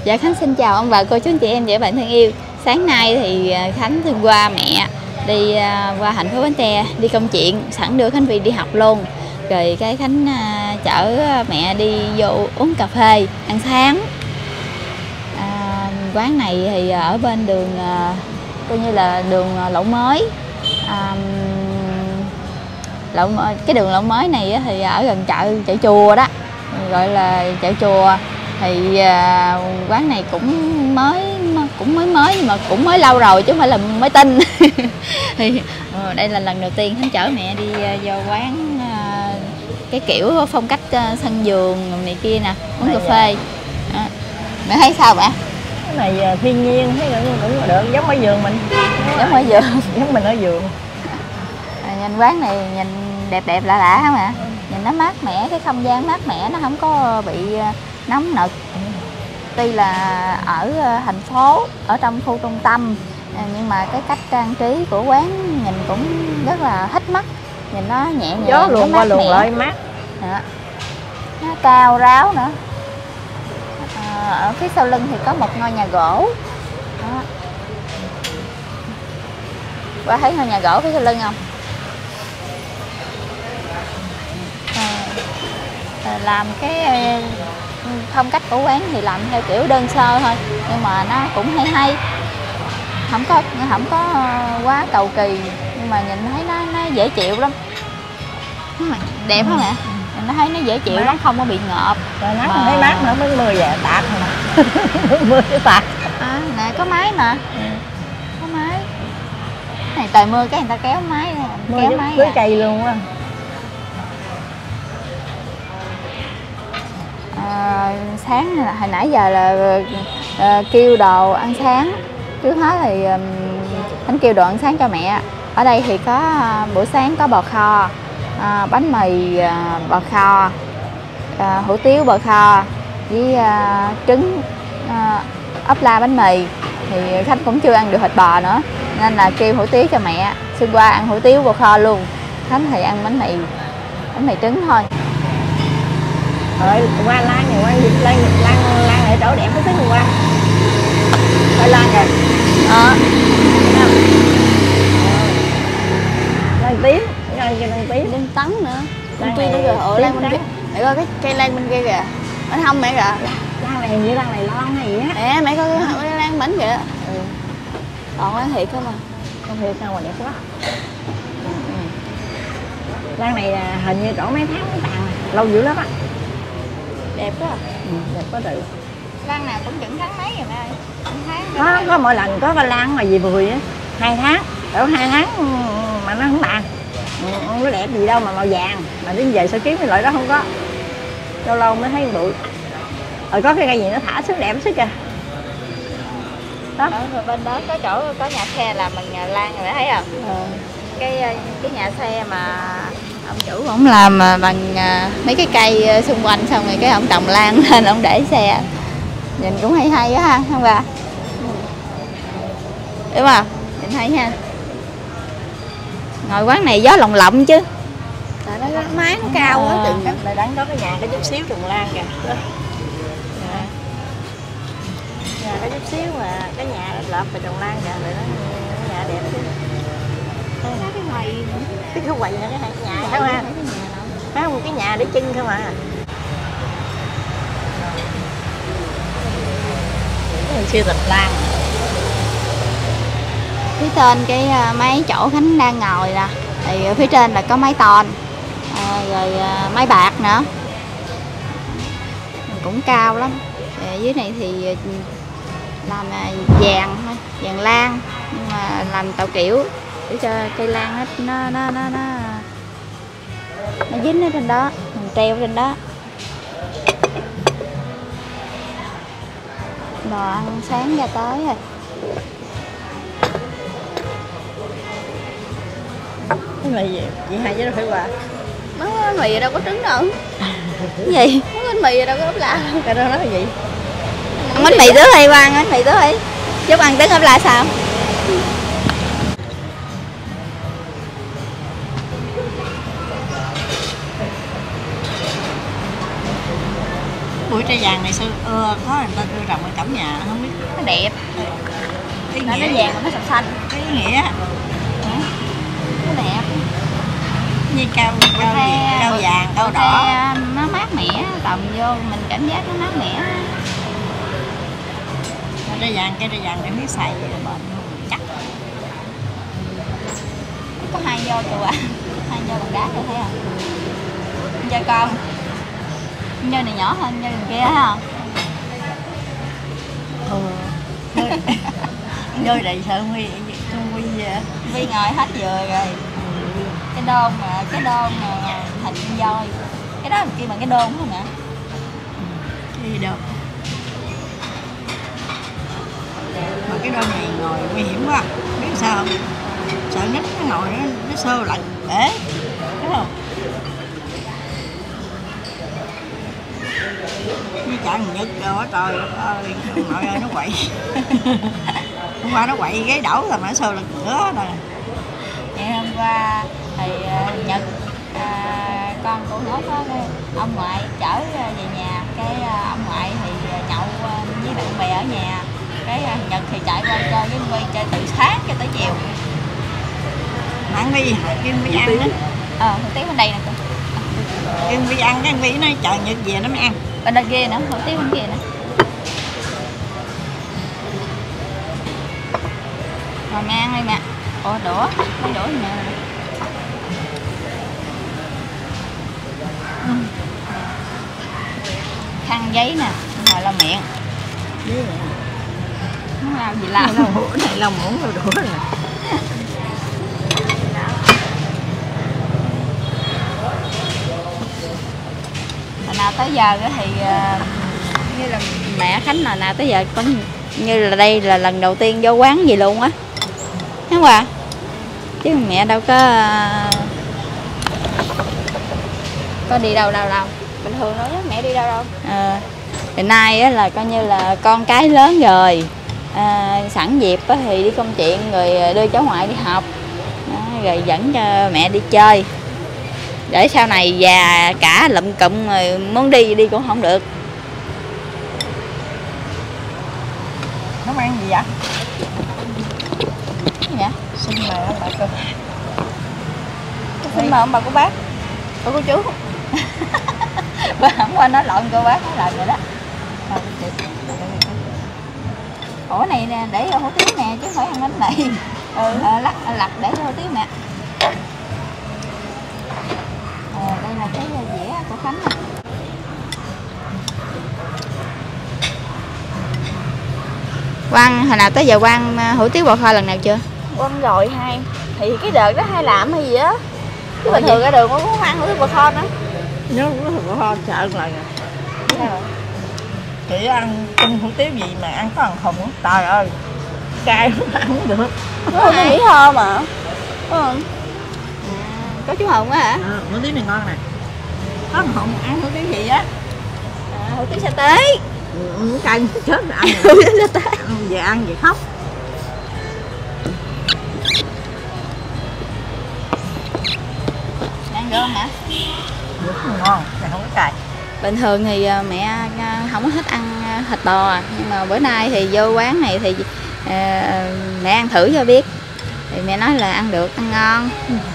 Dạ Khánh xin chào ông bà cô chú anh chị em và các bạn thân yêu. Sáng nay thì Khánh thương qua mẹ đi qua thành phố Bến Tre đi công chuyện, sẵn đưa Khánh Vi đi học luôn. Rồi cái Khánh chở mẹ đi vô uống cà phê, ăn sáng. Quán này thì ở bên đường coi như là đường Lậu Mới. Cái đường Lậu Mới này thì ở gần chợ chùa đó, gọi là chợ chùa. Thì quán này cũng mới nhưng mà cũng mới lâu rồi chứ không phải là mới tinh. Thì đây là lần đầu tiên Khánh chở mẹ đi vô quán cái kiểu phong cách sân vườn này kia nè, uống cà phê. Mẹ thấy sao mẹ? Cái này thiên nhiên, thấy cũng được, giống ở vườn mình. Giống ở vườn. Giống mình ở vườn. Nhìn quán này nhìn đẹp lạ lạ hả mẹ? Nhìn nó mát mẻ, cái không gian mát mẻ, nó không có bị nóng nực. Tuy là ở thành phố, ở trong khu trung tâm, nhưng mà cái cách trang trí của quán nhìn cũng rất là thích mắt. Nhìn nó nhẹ nhàng, gió luồn qua luồn lại mát. Đó. Nó cao ráo nữa. Ở phía sau lưng thì có một ngôi nhà gỗ. Đó. Qua thấy ngôi nhà gỗ phía sau lưng không? Làm cái phong cách của quán thì làm theo kiểu đơn sơ thôi, nhưng mà nó cũng hay, không có quá cầu kỳ, nhưng mà nhìn thấy nó dễ chịu lắm. Đẹp hả mẹ? Mình thấy nó dễ chịu lắm, không có bị ngợp. Rồi nắng mà thấy mát nữa, mới mưa về tạt mà. Mưa cái tạt. Nè có máy mà. Có máy. Này trời mưa cái người ta kéo máy ra, kéo máy cưới cây luôn á. Sáng hồi nãy giờ là kêu đồ ăn sáng. Trước hết thì anh kêu đồ ăn sáng cho mẹ. Ở đây thì có buổi sáng có bò kho, bánh mì bò kho, hủ tiếu bò kho với trứng ốp la bánh mì. Thì khách cũng chưa ăn được thịt bò nữa nên là kêu hủ tiếu cho mẹ. Xuyên qua ăn hủ tiếu bò kho luôn. Khánh thì ăn bánh mì trứng thôi. Rồi qua lan này, lan này chỗ đẹp có thứ qua. Coi lan kìa. Lan tím, lan tím. Lan tấn nữa. Lan kia nữa kìa, lan bên kia. Mẹ coi cái cây lan bên kia kìa. Bên hông mẹ kìa. Lan này như lan này lon này á. Nè mẹ coi cái lan bánh kìa. Còn lan thiệt không à? Không thiệt sao mà đẹp quá. Lan này là hình như chỗ mấy tháng mới tàn, lâu dữ lắm á. Đẹp quá. Đẹp quá trời. Lan nào cũng chừng tháng mấy rồi mẹ ơi. Có mỗi lần có cái lan mà gì bùi á, 2 tháng, cỡ 2 tháng mà nó không tàn. Nó đẹp gì đâu mà màu vàng, mà đến giờ sao kiếm cái loại đó không có. Lâu lâu mới thấy bụi. Rồi có cái cây gì nó thả xuống đẹp sức kìa. Đó. Ở bên đó có chỗ có nhà xe làm bằng lan rồi thấy không? Cái nhà xe mà ông chủ ổng làm bằng mấy cái cây xung quanh, xong rồi cái ổng trồng lan lên ổng để xe, nhìn cũng hay á ha, không bà? Đúng không? Nhìn hay ha. Ngồi quán này gió lồng lộng chứ. Tại nó mái nó cao quá chừng. Đây đánh có cái nhà có chút xíu trồng lan kìa. Nhà có chút xíu mà cái nhà lợp và trồng lan kìa, rồi đó nhà đẹp chứ. Cái quầy Cái quầy nữa cái nhà thấy không? Thấy không? Cái nhà để chân không à. Cái siêu thịt lan. Phía trên cái mấy chỗ Khánh đang ngồi nè, thì ở phía trên là có máy ton, rồi máy bạc nữa, cũng cao lắm. Dưới này thì làm vàng thôi, vàng lan, nhưng mà làm tạo kiểu để cho cây lan nó dính ở trên đó, mình treo trên đó. Đồ ăn sáng ra tới rồi. Cái mì gì? Chị hai chứ đâu phải quà. Bánh mì đâu có trứng đâu. Cái gì? Bánh mì đâu có ốp la. Cái đó nói cái gì? Ăn bánh mì tứ hay qua ăn bánh mì tứ hay? Giúp ăn trứng ốp la sao? bụi tre vàng này xưa có người ta đưa trồng ở cổng nhà không biết Nó đẹp. ý Nó nghĩa vàng mà nó sọc xanh. cái ý nghĩa Nó đẹp. như cao vàng cao đỏ Nó mát mẻ, tầm vô mình cảm giác nó mát mẻ. cây tre vàng để biết xài bền chắc. Có 2 vô kìa ạ. 2 vô bằng đá kìa thấy không? Chơi con. Nhơi này nhỏ hơn nhơi kia thấy không? Nhơi đầy sợ Huy Vi ngồi hết vừa rồi. Cái đôn mà hình voi. Cái đó kêu bằng cái đôn không ạ? cái gì đâu mà cái đôi này ngồi nguy hiểm quá biết sao không, sợ nít nó ngồi nó sơ lạnh bể đúng không, như chặn nhật rồi trời ơi ông nội ơi nó quậy hôm qua nó quậy ghế đổ rồi mà nó sơ lạnh nữa rồi. Ngày hôm qua thì Nhật con của nó có ông ngoại chở về nhà, cái ông ngoại thì nhậu với bạn bè ở nhà, cái Nhật thì chạy qua chơi với Vi chơi từ sáng cho tới chiều. Ăn Vi Kim Vi ăn đó Hủ tiếu bên đây nè cô. Kim Vi ăn cái Vi nó chờ Nhật về nó mới ăn Bên đây kia nữa, hủ tiếu bên kia nữa. Rồi mẹ ăn đi mẹ. Ủa đũa, lấy đũa gì nè. Khăn giấy nè, rồi lau miệng. Không lau gì lau. Này lau muỗng lau đũa nè. Hồi nào tới giờ thì như là mẹ Khánh nào tới giờ có như là đây là lần đầu tiên vô quán gì luôn á, đúng không ạ? Chứ mẹ đâu có đi đâu bình thường đâu mẹ đi đâu thì nay á, là coi như là con cái lớn rồi, sẵn dịp á, thì đi công chuyện rồi đưa cháu ngoại đi học đó, rồi dẫn cho mẹ đi chơi để sau này già cả lụm cụm rồi muốn đi cũng không được. Nó ăn gì vậy? Gì vậy? Xin mời ông bà cô. Xin mời ông bà cô bác. Cô chú. Bà hôm qua nói lộn cô bác nói lộn rồi đó. Ủa này nè, để hủ tiếu nè chứ không phải ăn bánh này. Lặt để hủ tiếu nè. Đây là cái dĩa của Khánh nè. Quang hồi nào tới giờ Quang hủ tiếu bò kho lần nào chưa? Quăng rồi hai thì cái đợt đó hay làm hay gì á, chứ bình thường ra đường cũng không ăn hủ tiếu bò kho nữa. Nhớ bò kho sợ lần à. Chị ăn chung hủ tiếu gì mà ăn có ăn khùng á, trời ơi cay không ăn không được. Có nghĩ thơm mà Có chú Hồng á hả? Hủ tiếu này ngon nè, có ăn khùng ăn hủ tiếu gì á, Hủ tiếu sa tế. cay chết rồi ăn Hủ tiếu sa tế. ăn về khóc. Ăn được không hả? Ngon, này không có cay. Bình thường thì mẹ không có thích ăn thịt bò, nhưng mà bữa nay thì vô quán này thì mẹ ăn thử cho biết, thì mẹ nói là ăn được, ăn ngon.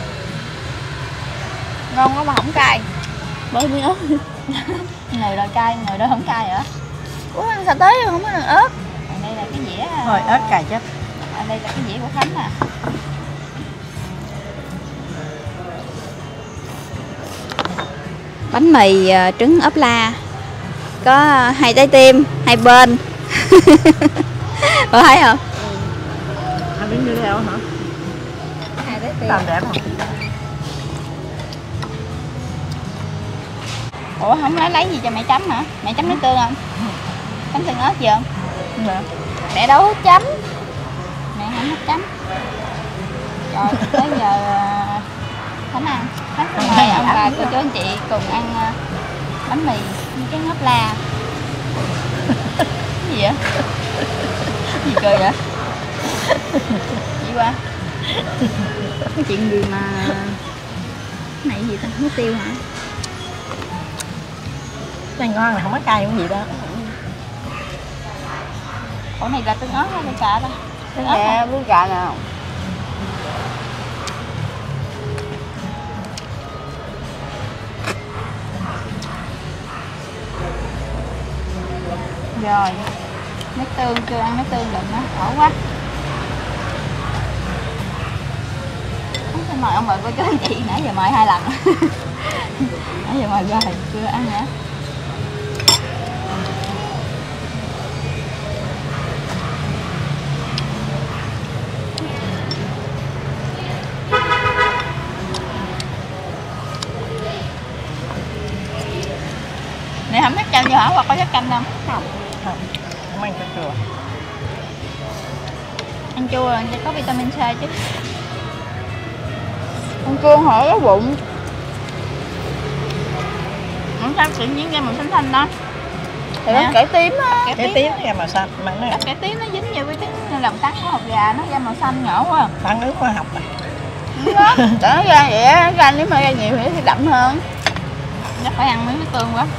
ngon quá mà không cay. Bởi miếng ớt. Người đòi cay, người đó không cay hả? Ủa ăn sa tế không có ăn ớt. Đây là cái dĩa. Thôi ớt cay chết. Đây là cái dĩa của Khánh nè. Bánh mì trứng ốp la, có 2 trái tim 2 bên. Có thấy không? Hai miếng như theo hả? 2 trái tim. Làm đẹp không? Ủa không lấy gì cho mẹ chấm hả? Mẹ chấm nước tương không? Chấm tương ớt gì không? Dạ. Mẹ đâu có chấm. Mẹ không có chấm. Rồi tới giờ Khánh ăn. Khánh mời ông bà cô chú anh chị cùng ăn bánh mì với cái ốp la. Cái gì vậy? Gì cười vậy? Gì qua? Cái chuyện gì mà cái này gì ta? Hủ tiêu hả? này ngon là không có cay cũng gì đó. Ủa này là tương ớt hay tương cà ta? Tương ớt Nè, hả? với cà nào. Rồi, nước tương, chưa ăn nước tương được nữa, khổ quá. Xin mời ông mời cô chú anh chị, nãy giờ mời 2 lần. Nãy giờ mời rồi, chưa ăn nữa. Này không thích chanh vô hả? Hoặc có thích chanh không? Không, không ăn cho chua. Ăn chua là có vitamin C chứ. Ăn chua hỏi có bụng. Không sao tự nhiên ra màu xanh xanh đó. Thì nó cải tím á. Cái tím ra màu xanh mà nó Cải tím nó dính vô với cái lòng tắn của hột gà, nó ra màu xanh nhỏ quá. phản ứng khoa học à. Đúng đó. Để nó ra vậy á, ra nếu mà ra nhiều thì đậm hơn. Chắc phải ăn miếng nước tương quá.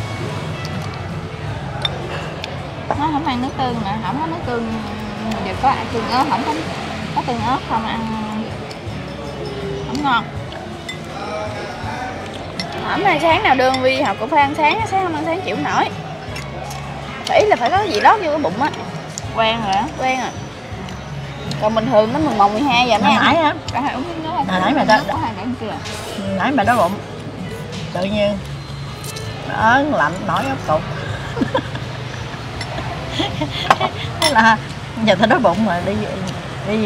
Nó không ăn nước tương nè, không có nước tương. Giờ có ăn tương ớt, không có tương ớt không ăn không ngon. Không ăn sáng nào đường Vi học cũng phải ăn sáng, sáng không ăn sáng chịu nổi. Ý là phải có gì lót vô cái bụng á. Quen rồi á. Quen rồi. Còn bình thường nó 11, 12 giờ mới Nãy ăn. á, Cả hai uống miếng nước. nãy mày đã- có 2 điểm chưa? nãy mày đói bụng. Tự nhiên ớn lạnh nổi ốc cục. Thế là giờ tao đói bụng rồi đi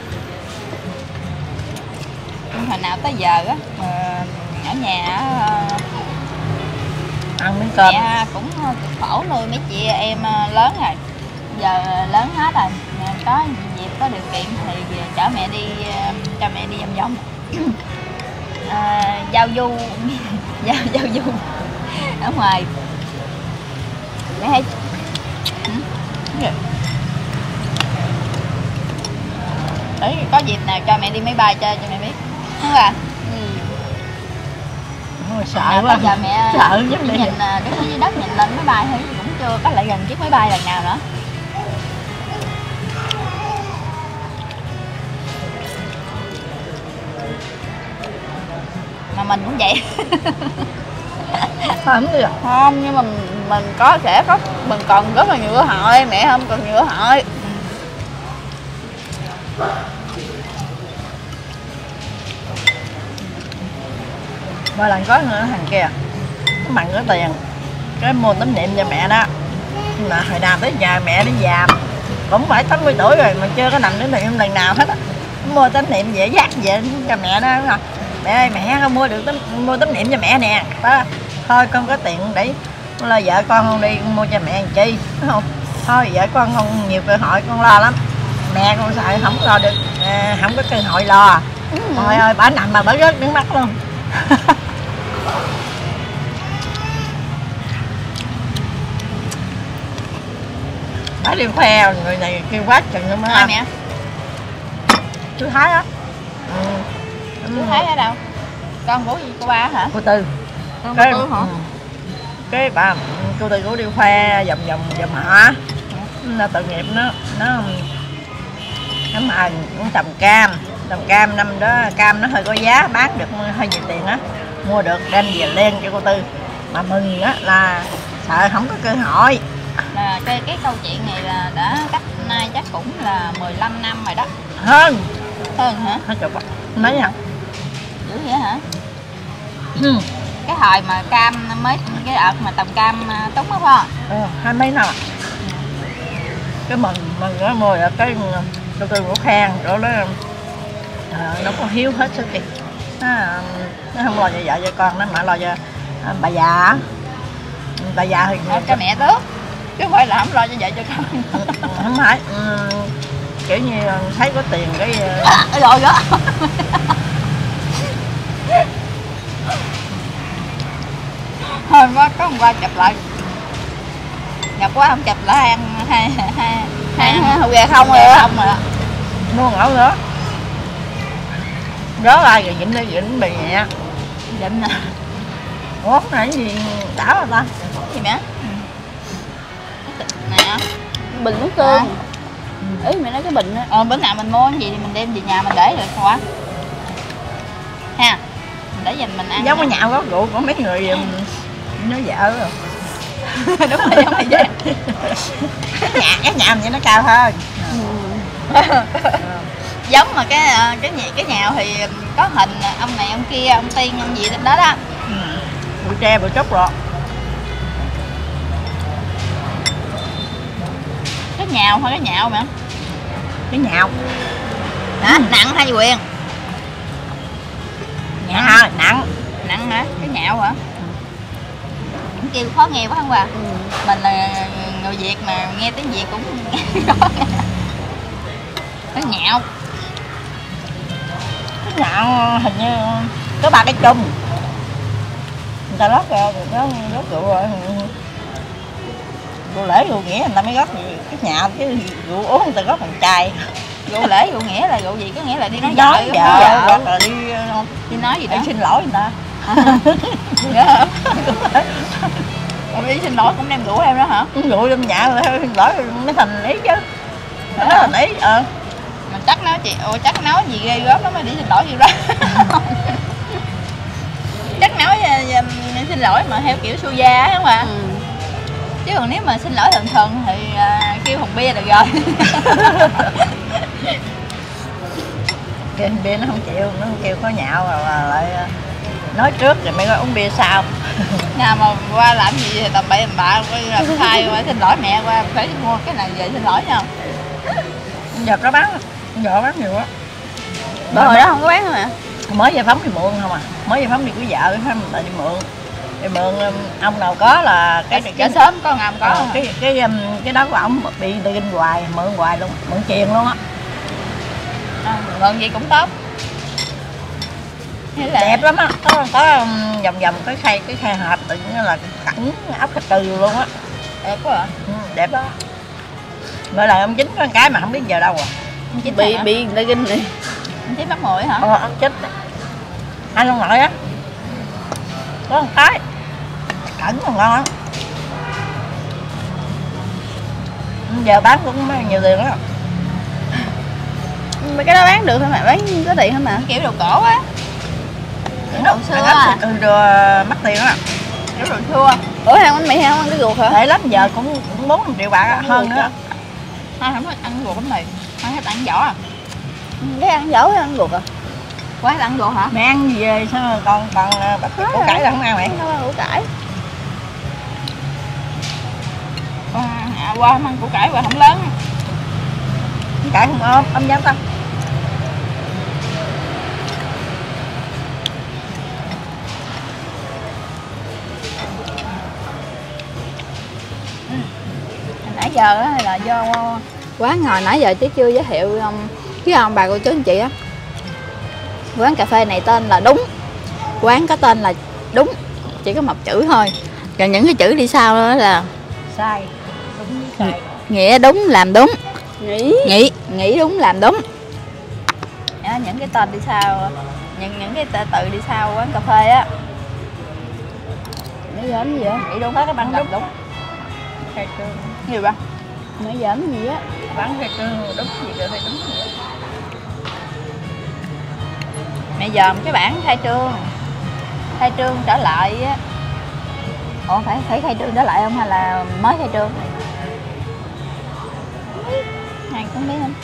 Hồi nào tới giờ á ở nhà á, ăn miếng cơm. mẹ cũng cực khổ nuôi mấy chị em lớn rồi. Giờ lớn hết rồi. Có dịp có điều kiện thì chở mẹ đi cho mẹ đi vòng vòng. Giao du giao du ở ngoài. Mẹ hay đấy có dịp nào cho mẹ đi máy bay chơi cho mẹ biết đúng không? Ôi, sợ Nào quá. bây giờ mẹ Sợ giống như nhìn cái phía dưới đất nhìn lên máy bay thôi cũng chưa có lại gần chiếc máy bay lần nào nữa. Mà mình cũng vậy. không được. Không, nhưng mà mình sẽ có mình còn rất là nhiều cơ hội, mẹ không còn nhiều cơ hội. Mỗi lần có nữa thằng kia nó mặn có tiền cái mua tấm niệm cho mẹ đó, mà hồi nào tới giờ mẹ đi giàm cũng phải 80 tuổi rồi mà chưa có nằm đến niệm lần nào hết á. Mua tấm niệm dễ dắt vậy cho mẹ đó. Mẹ ơi, mẹ không mua tấm niệm cho mẹ nè đó. Thôi con có tiền để lo vợ con không đi con mua cho mẹ làm chi, đúng không? Thôi vợ con không nhiều cơ hội con lo lắm, mẹ con sợ không lo được, không có cơ hội lo. Trời ơi, bà nằm mà bà rớt nước mắt luôn. Bà đi khoe người này kêu quá chừng nữa Ai mà. mẹ? Chú Thái á. Chú Thái ở đâu? Con của gì cô ba hả? Cô Tư. Con Cái, của Tư hả? cái bà cô Tư cũng đi khoe vòng họ. Nó tội nghiệp nó mời cũng trồng cam năm đó cam nó hơi có giá, bán được hơi nhiều tiền á, mua được đem về lên cho cô Tư mà mừng á là sợ không có cơ hội. Là cái câu chuyện này là đã cách nay chắc cũng là 15 năm rồi đó. Hơn Hả? hết chục mấy hả? Dữ vậy hả? Cái hồi mà cam mới cái đợt mà trồng cam túng đó phải không? Hai mấy năm cái mừng nó mua được cái cô Tư cũng khen chỗ đó nó có hiếu hết sức kìa. Nó không lo cho vợ cho con nó mà lo cho bà già thì Lo cho mẹ tước chứ không phải là không lo cho vợ cho con. không phải kiểu như thấy có tiền cái Rồi đó. Hôm có hôm qua chụp lại nhập quá không chụp lại hai hộp gà không rồi đó. mua ngẫu nữa rớt lại rồi dịnh bị nhẹ Định nè. ủa này cái gì đảo rồi ta? gì mẹ? Nè, bình nước tương. Ý mẹ nói cái bình á. Bữa nào mình mua cái gì thì mình đem về nhà mình để rồi quá ha, mình để dành mình ăn. Giống cái nhạo gót rượu của mấy người nói vợ rồi. Đúng rồi, giống như vậy. Cái nhạo vậy nó cao hơn. Giống mà cái nhạo thì có hình ông này ông kia, ông Tiên ông gì trên đó đó. Bụi tre bụi trúc rồi. Cái nhào hay cái nhạo mà? Cái nhạo. Hả? Nặng hay gì Quyền? Nặng. Nặng hả? Cái nhạo hả? Cũng kêu khó nghe quá không bà? Mình là người Việt mà nghe tiếng Việt cũng khó nghe. Cái nhạo. Cái nhạo hình như có 3 cái chung. Người ta rót ra rồi nó rót rượu rồi. Rượu lễ rượu nghĩa người ta mới rót gì cái nhạo, chứ rượu uống người ta rót bằng chai. Rượu lễ rượu nghĩa là rượu gì? Có nghĩa là đi nói Nói vợ hoặc là đi nói gì đó. Đi xin lỗi người ta. Còn đi xin lỗi cũng đem rượu em đó hả? Rượu trong nhà rồi xin lỗi mới thành ý chứ. Nó thành ý. Mà chắc nói chị, chắc nói gì ghê gớm lắm mới đi xin lỗi gì đó. Chắc nói xin lỗi mà theo kiểu su gia á, đúng không ạ? Chứ còn nếu mà xin lỗi thường thường thì kêu thùng bia được rồi. Kêu thùng bia nó không chịu, nó kêu có nhạo rồi lại nói trước rồi mới có uống bia sau. Nhà mà qua làm gì thì tầm bậy tầm bạ, làm sai qua xin lỗi mẹ, qua phải mua cái này về xin lỗi nhau. Giờ có bán, giờ bán nhiều quá. Bữa hồi đó không có bán hả mẹ? Mới giải phóng thì mượn không à, mới giải phóng thì của vợ phải mình đi mượn. Thì mượn ông nào có là cái sớm có ngầm có không? Cái đó của ổng bị kinh hoài, mượn hoài luôn, mượn tiền luôn á. Mượn gì cũng tốt. Đẹp lắm á, có vòng vòng cái khay hộp tự nhiên là cẳng ốc thịt từ luôn á. Đẹp quá hả? Đẹp đó. Mới là ông Chính có cái mà không biết giờ đâu à. Bị người ta kinh này. Anh Chính mắc mũi hả? Ông Chính anh ông nội á, có một cái cẩn còn ngon á. Giờ bán cũng nhiều tiền đó. Mấy cái đó bán được hả mẹ? Bán có tiền hả mẹ? Kiểu đồ cổ á. Kiểu đồ xưa á. Mắc tiền á. Kiểu đồ xưa. Ủa ăn bánh mì hay không ăn cái ruột hả? Để lắm giờ cũng 4 triệu bạc á, hơn nữa. Hai không thích ăn ruột bánh mì, hai thích ăn vỏ à? Cái ăn vỏ hay ăn ruột à? Quá thích ăn ruột hả? Mẹ ăn gì vậy? Sao còn bắt củ cải là không ăn mẹ? Không ăn củ cải. Qua không ăn củ cải và không lớn. Củ cải không ôm dám không? Nãy giờ á là do quán ngồi nãy giờ chứ chưa giới thiệu với ông bà cô chú anh chị á. Quán cà phê này tên là Đúng. Quán có tên là Đúng, chỉ có một chữ thôi. Còn những cái chữ đi sau đó là Sai. Đúng sai. Nghĩa đúng làm đúng. Nghĩ đúng làm đúng. Đó, những cái tên đi sau, những cái từ đi sau quán cà phê á. Nó giỡn gì vậy? Nghĩ đúng hết cái băng đúng. Khai trương. Nhiều ba. Nó giỡn gì á? Bán khai trương đúng gì được thì đúng gì. Mẹ dòm cái bảng khai trương trở lại á. Ủa phải khai trương trở lại không hay là mới khai trương? Này cũng biết không?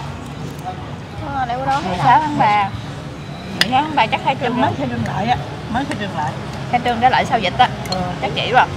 Để qua đó. 16 tháng 3. 16 tháng 3 chắc khai trương Mới khai trương lại á, mới khai trương lại. Khai trương trở lại sau dịch á. Chắc chỉ rồi.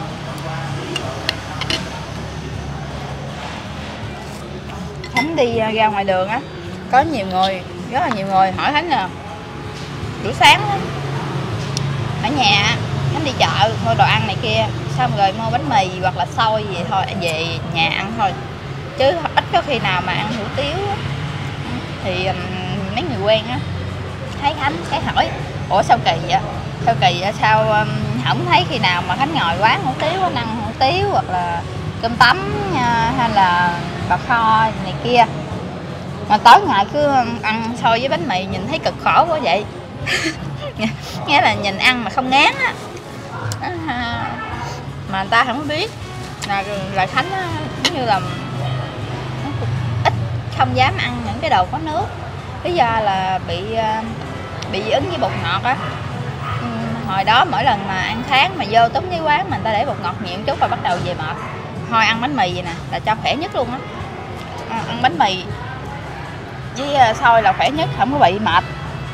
Khánh đi ra ngoài đường á, có nhiều người, rất là nhiều người hỏi Khánh là buổi sáng á, ở nhà á, Khánh đi chợ mua đồ ăn này kia, xong rồi mua bánh mì hoặc là xôi gì thôi, về nhà ăn thôi, chứ ít có khi nào mà ăn hủ tiếu á. Thì mấy người quen á thấy Khánh cái hỏi ủa sao kỳ vậy, sao không thấy khi nào mà Khánh ngồi quán hủ tiếu ăn hủ tiếu hoặc là cơm tấm hay là bò kho này kia, mà tối ngày cứ ăn xôi với bánh mì nhìn thấy cực khổ quá vậy. Nghĩa là nhìn ăn mà không ngán á. mà người ta không biết là Khánh á, giống như là nó cũng ít không dám ăn những cái đồ có nước, lý do là bị dị ứng với bột ngọt á. Hồi đó mỗi lần mà ăn sáng mà vô túm với quán mà người ta để bột ngọt nhiều chút rồi bắt đầu về mệt. Thôi ăn bánh mì vậy nè là cho khỏe nhất luôn á. Ăn bánh mì với xôi là khỏe nhất, không có bị mệt.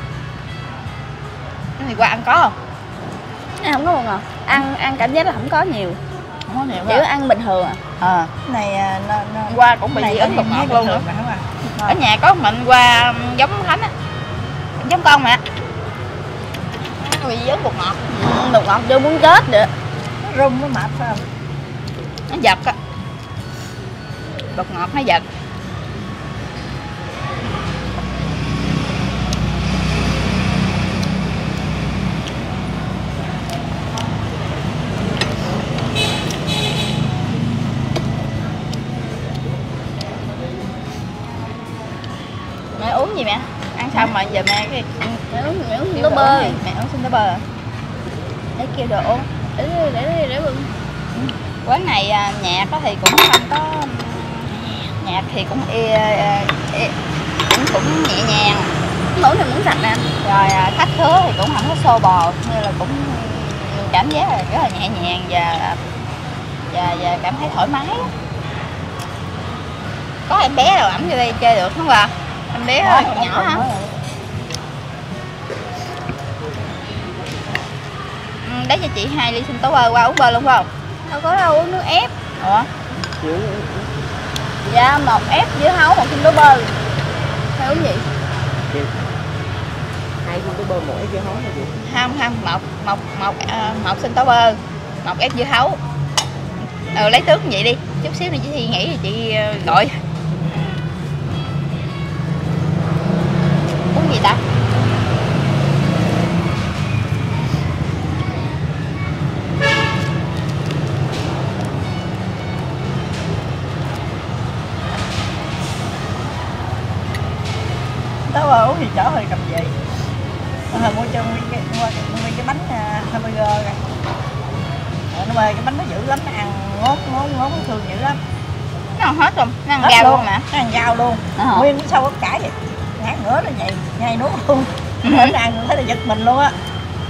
Thì qua ăn có không? Không có bột ngọt, ăn cảm giác là không có nhiều, Không có nhiều kiểu ăn bình thường à. Cái này nó Qua cũng bị dị ứng bột ngọt luôn nữa. Ở nhà có mình Qua giống Khánh á, giống con mà bị dị ứng bột ngọt. Bột ngọt vô muốn chết nữa. Nó rung nó mệt phải không? Nó giật á, bột ngọt nó giật. Mẹ uống gì mẹ? Ăn xong mà giờ mẹ cái Mẹ uống kêu nước đồ bơ. uống gì? Mẹ uống sinh tố bơ à? Để kêu đồ uống. Để bưng. Quán này nhạc á thì cũng không có, nhạc thì cũng cũng nhẹ nhàng, Mẫu này muốn sạch nè. rồi khách khứa thì cũng không có xô bồ, như là cũng cảm giác là rất là nhẹ nhàng và cảm thấy thoải mái. Có em bé đâu ẩm vô đây chơi được không bà? Em bé còn nhỏ hả? Đấy cho chị 2 ly sinh tố bơ, qua uống bơ luôn phải không? Đâu có đâu, uống nước ép. Ủa? Dạ, 1 ép dưa hấu, 1 sinh tố bơ. Phải uống gì? 2 sinh tố bơ, 1 ép dưa hấu hay gì? Không, một sinh tố bơ, 1 ép dưa hấu. Lấy tướng vậy đi, chút xíu nữa chị Thi nghỉ thì chị gọi. Uống gì ta? Tao uống thì chở hơi cầm về. Hồi mua cho nguyên cái bánh hamburger kìa. Nó mê cái bánh nó dữ lắm, nó ăn ngốn thương dữ lắm. Nó ăn hết không? Nó ăn Hết rau luôn mà. Nó ăn rau luôn. Nguyên cái sâu ốc cải vậy. Ngã ngửa nó vậy, nhai nuốt luôn. Nó ăn thấy là giật mình luôn á.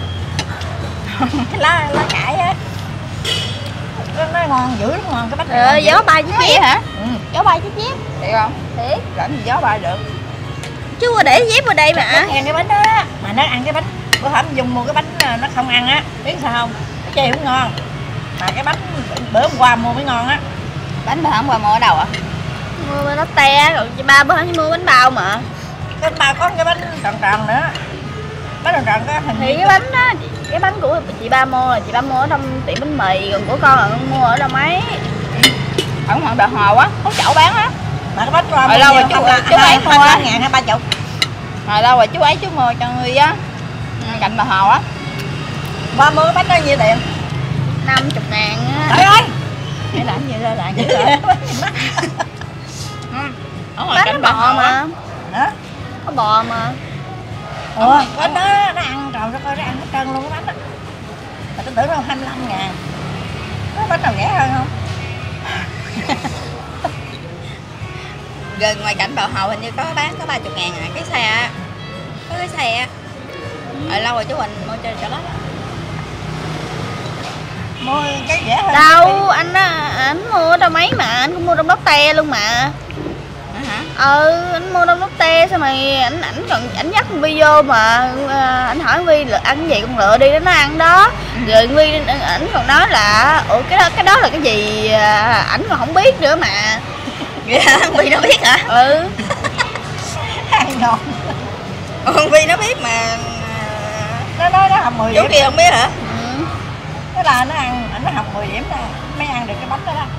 Cái lá cải á. Nó ngon dữ lắm, ngon cái bánh. Gió bay chứ Vậy hả? Gió bay chứ chiếc. Thiệt không? Thiệt. Làm gì gió bay được. Chứ qua để dép vào đây mà. Nó ăn cái bánh đó đó. Mà nó ăn cái bánh. Bữa hổm dùng mua cái bánh nó không ăn á. Biết sao không? Cái chê cũng ngon. Mà cái bánh bữa hôm qua mua mới ngon á. Bánh bữa hôm qua mua ở đâu ạ? Mua bánh te, rồi chị ba bữa hổm mua bánh bao mà. Cái bà có cái bánh tròn nữa. Bánh tròn có hình Thì cái bánh đó, cái bánh của chị ba mua là chị ba mua ở trong tiệm bánh mì, còn của con là con mua ở đâu mấy. Ở ngoài Bờ Hồ á, có chỗ bán á. mà cái bánh qua Hồi lâu rồi chú ấy mua á. 2 ngàn hay 30. Hồi lâu rồi chú ấy chú mua cho người á, cạnh Bờ Hồ á. Ba mua cái bánh đó nhiêu tiền? 50 ngàn á. Trời ơi. Để làm gì ra làm gì đó. Ở ngoài Bánh cạnh nó Bờ bò Hồ mà. á. Hả? Có bò mà. Ủa, bánh đó nó ăn trời đất ơi, nó ăn hết trơn luôn cái bánh đó. Mà tôi tưởng nó 25 ngàn. Có bánh nào rẻ hơn không? Gần ngoài cạnh Bờ Hồ hình như có bán có 30 ngàn à, cái xe á. Có cái xe á. Hồi lâu rồi chú Huỳnh mua cho đó. Mua cái rẻ hơn. Đâu, anh mua ở đâu mấy mà, anh cũng mua trong Lotte luôn mà. Hả? Anh mua trong Lotte xong rồi ảnh dắt con Vi vô mà anh hỏi Vi là ăn cái gì con lựa đi đó nó ăn đó. Rồi Vi ảnh còn nói là ủa cái đó là cái gì ảnh còn không biết nữa mà. Vậy hả? Vi nó biết hả? Ăn ngon. Con Vi nó biết mà. Nó nói nó học 10 Chú điểm. kia không biết hả? Thế là nó ăn, nó học 10 điểm ra mới ăn được cái bánh đó đó.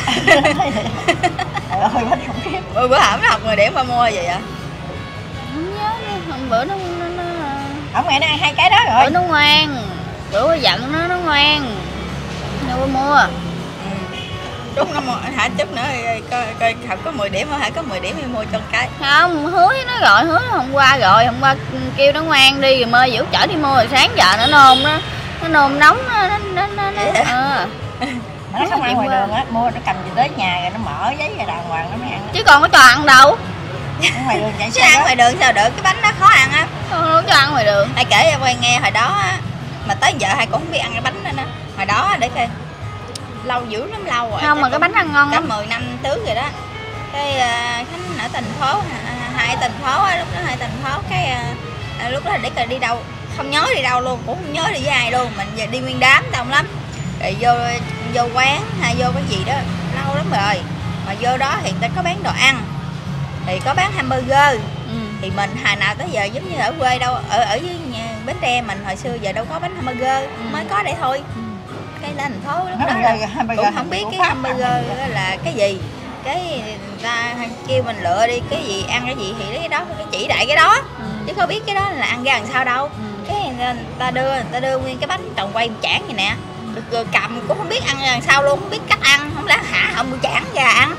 Trời ơi, bánh khủng khiếp. Bữa hổm nó học 10 điểm ba mua gì vậy? Không nhớ nữa, hôm bữa nó Không ngày nó ăn 2 cái đó rồi. bữa nó ngoan, bữa giận nó ngoan, đâu có mua. Chút nó mua hả, chút nữa coi học có 10 điểm hả, có 10 điểm thì mua cho một cái. Không, hứa với nó gọi, hứa hôm qua kêu nó ngoan đi rồi mơ Vũ chở đi mua rồi sáng giờ nó nôn đó, nó nôn nóng nó Mà nó không ăn ngoài đường á, mua nó cầm về tới nhà rồi nó mở giấy ra đàng hoàng nó mới ăn. Chứ còn có cho ăn đâu. Ở ngoài đường chạy Chứ sao ăn đó. ngoài đường sao được, cái bánh đó khó ăn á. Không cho ăn ngoài đường. Ai kể cho Quang nghe hồi đó á, mà tới giờ hai cũng không biết ăn cái bánh đó nữa. Hồi đó để coi lâu dữ lắm, lâu rồi. Không mà cái bánh ăn ngon cả lắm. 10 năm trước rồi đó. Cái Khánh ở thành phố, hai thành phố á, lúc đó hai thành phố cái lúc đó để coi đi đâu, không nhớ đi đâu luôn, cũng không nhớ đi với ai luôn, mình về đi nguyên đám đông lắm. Rồi vô quán hay vô cái gì đó lâu lắm rồi. Mà vô đó thì người ta có bán đồ ăn, thì có bán hamburger. Thì mình hồi nào tới giờ giống như ở quê đâu, ở dưới nhà Bến Tre mình hồi xưa giờ đâu có bánh hamburger, mới có đây thôi. Cái lên thành phố lúc đó cũng không biết cái hamburger là cái gì, cái người ta kêu mình lựa đi cái gì ăn cái gì thì lấy cái đó, cái chỉ đại cái đó, chứ có biết cái đó là ăn ra làm sao đâu. Cái người ta đưa nguyên cái bánh tròn quay chảng vậy nè, rồi cầm cũng không biết ăn ra làm sao luôn, không biết cách ăn, không lẽ hả không chảng ra ăn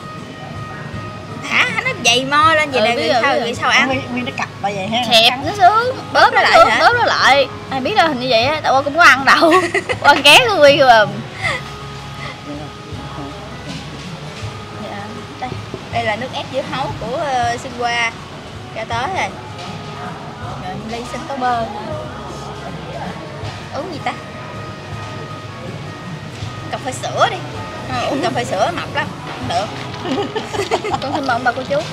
hả, nó dày mo lên vậy nè, rồi sao ăn nguyên nó cặp vào vậy ha, Xẹp nó sướng, bóp nó lại hả? Bóp nó lại. Ai biết đâu hình như vậy á, tại cũng có ăn đâu. Ăn ké của Quy rồi. đây là nước ép dưa hấu của Xin Qua ra tới rồi. Rồi ly sinh tố bơ, uống gì ta, cà phê sữa đi. Uống cà phê sữa mập lắm, không được. Con xin mời ông bà cô chú.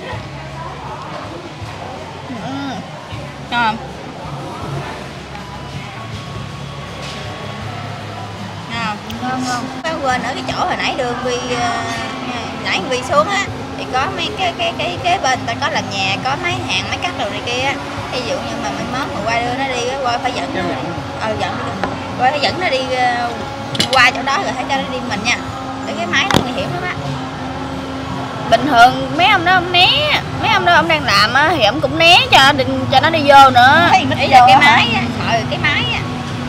Ngon không? Ngon. Phải quên ở cái chỗ hồi nãy đường Vi nãy Vi xuống á, thì có mấy cái kế bên ta có làm nhà, có mấy hàng máy cắt đồ này kia. Ví dụ như mà mình mốt mà qua đưa nó đi, qua phải dẫn nó đi. Qua phải dẫn nó đi qua chỗ đó rồi hãy cho nó đi mình nha. Để cái máy nó nguy hiểm lắm á. Bình thường mấy ông đó ông né, mấy ông đó ông đang làm á thì ông cũng né cho nó đi vô nữa. Ý là cái máy á, sợ cái máy á.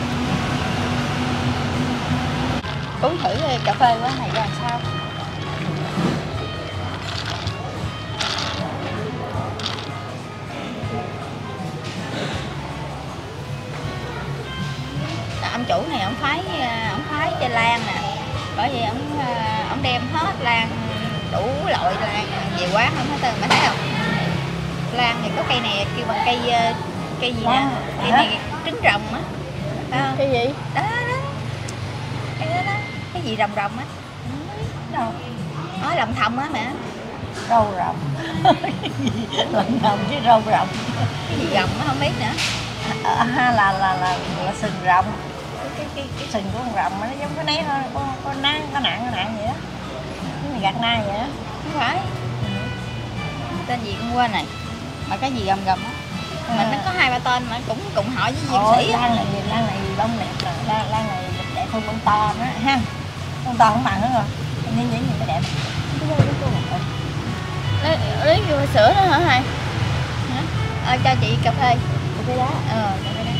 Uống thử cà phê của này ra làm sao. Ông chủ này ông phái cho lan nè, bởi vì ông đem hết lan đủ loại lan về quán không hết tên, bạn thấy không? Lan thì có cây này kêu bằng cây gì nè, cây này trứng rồng á, phải không? Cái gì? Đó, cây đó, cái gì rồng á, đâu? Nói lòng thòng á mẹ. Rau rồng. Lòng thòng chứ rau rồng. Cái gì rồng nó không biết nữa. Là sừng rồng. Cái sừng của con rồng nó giống cái nấy thôi, có nặng vậy đó, cái gạt nai vậy đó. Không phải. Tên gì cũng quên này, mà cái gì gầm á, mình nó có 2-3 tên mà cũng hỏi với diêm sĩ. Lan này bông đẹp, lan này đẹp hơn bông to nữa ha, bông to không bằng nữa rồi, nên những gì cái đẹp. Lấy vô sữa nữa hả hai? Cho chị cà phê. Cà phê đá. Cà phê đá.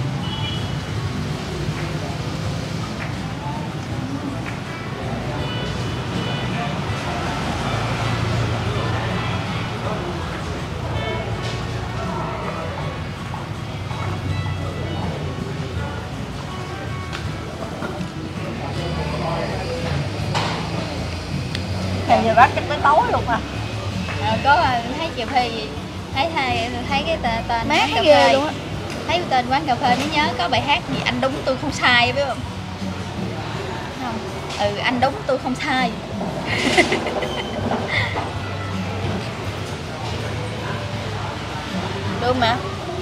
Ngày giờ bắt chắc tới tối luôn à. Có thấy cà phê gì, thấy cái tên Mát cà ghê phê luôn á. thấy tên quán cà phê mới nhớ có bài hát gì anh đúng tôi không sai, biết không? Anh đúng tôi không sai. Được mà.